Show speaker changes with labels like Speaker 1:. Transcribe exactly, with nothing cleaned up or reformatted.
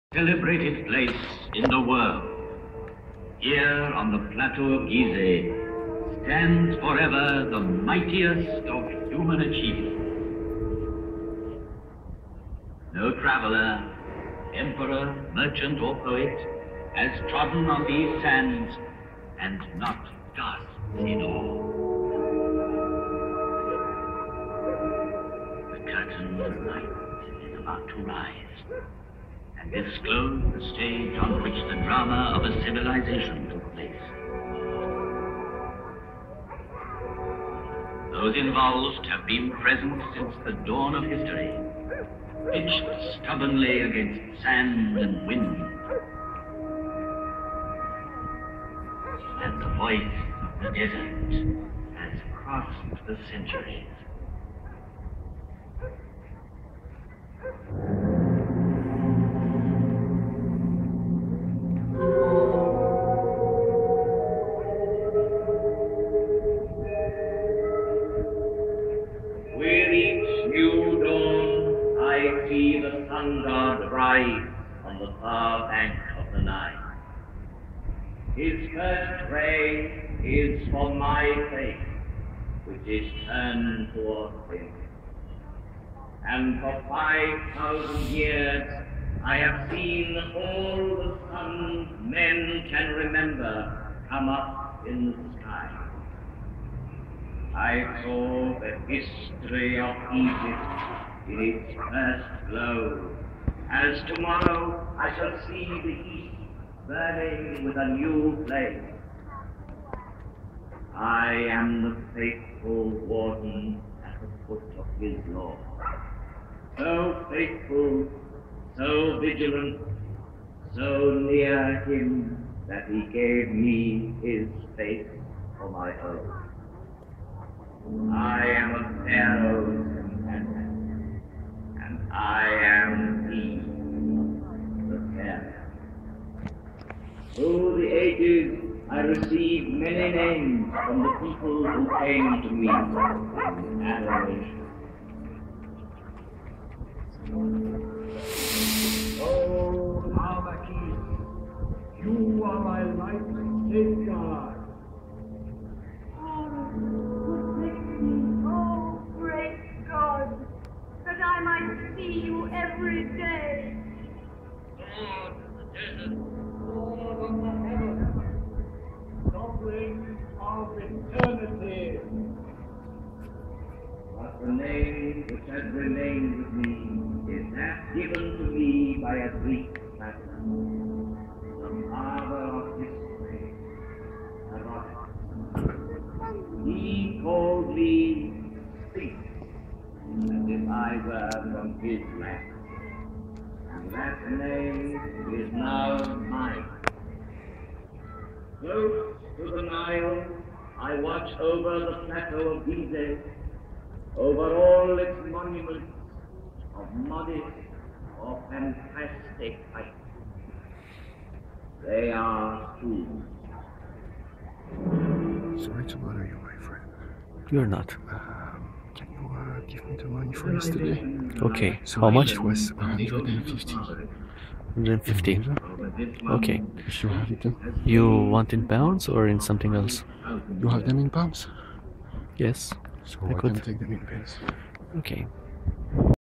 Speaker 1: Celebrated place in the world. Here on the plateau of Gizeh stands forever the mightiest of human achievements. No traveler, emperor, merchant or poet has trodden on these sands and not gasped in awe. The curtain of light is about to rise and disclose the stage on which the drama of a civilization took place. Those involved have been present since the dawn of history, pitched stubbornly against sand and wind. And the voice of the desert has crossed the centuries. With each new dawn, I see the sun god rise on the far bank of the Nile. His first ray is for my face, which is turned towards him. And for five thousand years, I have seen all the suns men can remember come up in the sky. I saw the history of Egypt in its first glow, as tomorrow I shall see the east burning with a new flame. I am the faithful warden at the foot of his law, so faithful, so vigilant, so near him that he gave me his faith for my own. I am a pharaoh's companion, and I am he, the pharaoh. Through the ages, I received many names from the people who came to me in adoration.
Speaker 2: Oh, Amakis, you are my life's safeguard.
Speaker 3: That I might see you every day.
Speaker 1: Lord of the desert,
Speaker 2: Lord of the heavens, sovereign of eternity.
Speaker 1: but the name which has remained with me is that given to me by a Greek traveler, the father of history, Herodotus. He called me Sphinx, as if I were from his land. And that name is now mine. Close to the Nile, I watch over the plateau of Gizeh, over all its monuments of modest or fantastic height. They are tombs.
Speaker 4: Sorry to bother you, my friend.
Speaker 5: You're not.
Speaker 4: Um, can you uh, give me the money for yesterday?
Speaker 5: Okay,
Speaker 4: So
Speaker 5: how much?
Speaker 4: It was one hundred fifty.
Speaker 5: one hundred fifty. Okay.
Speaker 4: You sure have it then?
Speaker 5: You want in pounds or in something else?
Speaker 4: You have them in pounds?
Speaker 5: Yes.
Speaker 4: So
Speaker 5: I
Speaker 4: I
Speaker 5: could.
Speaker 4: can take them in pence.
Speaker 5: Okay.